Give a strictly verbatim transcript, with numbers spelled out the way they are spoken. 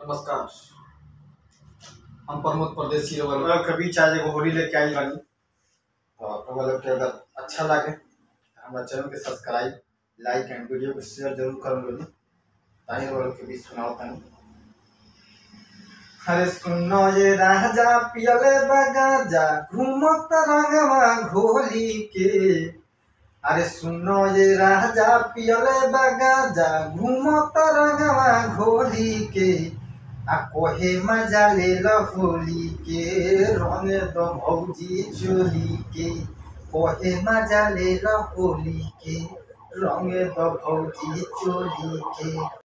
नमस्कार। हम प्रमोद परदेसी रउआ कभी चाहे एगो होली लेके आई बानी। तो रउआ लोग के अगर अच्छा लगे तो हमारा चैनल के सब्सक्राइब लाइक एंड वीडियो को शेयर जरूर कर लोगी ताकि रउआ लोग के बीच सुनाओ तानी। अरे सुनो ये राजा पियले बगाजा घूमत रंगवा घोली के। अरे सुनो ये राजा पियले बगाजा घूमत रंगवा घोली के। आ कोहे मजा ले लो होली के रंग दो भौजी चोली के। कोहे मजा ले लो होली के रंग दो भौजी चोली के।